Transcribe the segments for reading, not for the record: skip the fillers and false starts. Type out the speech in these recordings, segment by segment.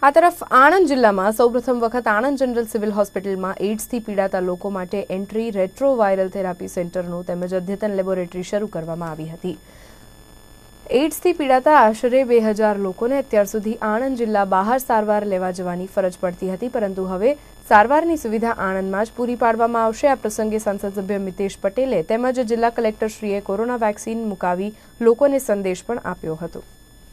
આ તરફ આણંદ જિલ્લામાં સૌપ્રથમ વખત આણંદ જનરલ સિવિલ હોસ્પિટલમાં એઇડ્સથી પીડાતા લોકો માટે એન્ટ્રી રેટ્રોવાયરલ થેરાપી સેન્ટરનું તેમજ અદ્યતન લેબોરેટરી શરૂ કરવામાં આવી હતી। એઇડ્સથી પીડાતા આશરે 2000 લોકોને અત્યાર સુધી આણંદ જિલ્લા બહાર સારવાર લેવા જવાની ફરજ પડતી હતી, પરંતુ હવે સારવારની સુવિધા આણંદમાં જ પૂરી પાડવામાં આવશે। આ પ્રસંગે સાંસદ સભ્ય મિતેશ પટેલે તેમજ જિલ્લા કલેક્ટરશ્રીએ કોરોના વેક્સિન મુકાવી લોકોને સંદેશ પણ આપ્યો હતો।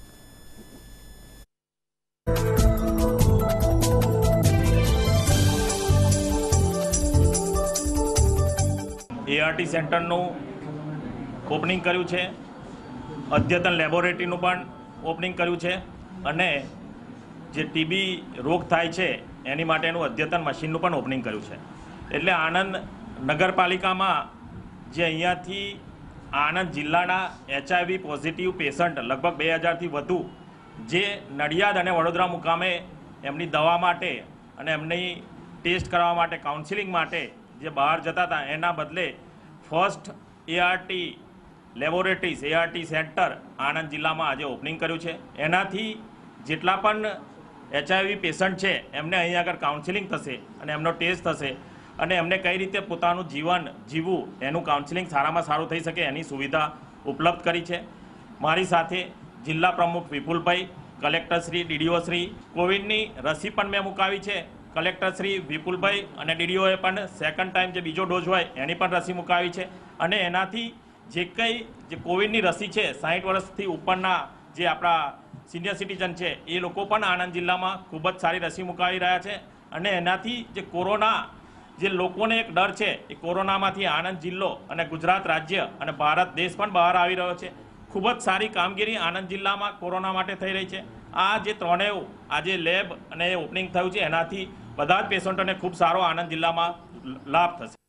ART સેન્ટરનું ઓપનિંગ કર્યું છે, અદ્યતન લેબોરેટરીનું પણ ઓપનિંગ કર્યું છે અને જે TB રોગ થાય છે એની માટેનું અદ્યતન મશીનનું પણ ઓપનિંગ કર્યું છે। એટલે આણંદ નગરપાલિકામાં જે અહીંયાથી આણંદ જિલ્લાના HIV પોઝિટિવ પેશન્ટ લગભગ 2000થી વધુ જે નડિયાદ અને વડોદરા મુકામે એમની દવા માટે અને એમની ટેસ્ટ કરવા માટે કાઉન્સિલિંગ માટે જે બહાર જતા હતા એના બદલે first ART laboratories ART centre Anand જિલ્લામાં આજે ઓપનિંગ કર્યું છે। એનાથી જેટલા પણ HIV પેશન્ટ છે એમને અહીં આગળ કાઉન્સિલિંગ થશે અને એમનો ટેસ્ટ થશે અને એમને કઈ રીતે પોતાનું જીવન જીવવું એનું કાઉન્સિલિંગ સારામાં સારું થઈ શકે એની સુવિધા ઉપલબ્ધ કરી છે। મારી સાથે જિલ્લા પ્રમુખ વિપુલભાઈ, કલેક્ટરશ્રી, DDOશ્રી, કોવિડની રસી પણ મેં મુકાવી છે। કલેક્ટરશ્રી વિપુલભાઈ અને DDOએ પણ સેકન્ડ ટાઈમ જે બીજો ડોઝ હોય એની પણ રસી મુકાવી છે અને એનાથી જે કંઈ જે કોવિડની રસી છે 60 વર્ષથી ઉપરના જે આપણા સિનિયર સિટીઝન છે એ લોકો પણ આણંદ જિલ્લામાં ખૂબ જ સારી રસી મુકાવી રહ્યા છે અને એનાથી જે કોરોના જે લોકોને એક ડર છે એ કોરોનામાંથી આણંદ જિલ્લો અને ગુજરાત રાજ્ય અને ભારત દેશ પણ બહાર આવી રહ્યો છે। ખૂબ જ સારી કામગીરી આણંદ જિલ્લામાં કોરોના માટે થઈ રહી છે। આ જે ત્રણેય આજે લેબ અને ઓપનિંગ થયું છે એનાથી બધા જ પેશન્ટોને ખૂબ સારો આણંદ જિલ્લામાં લાભ થશે।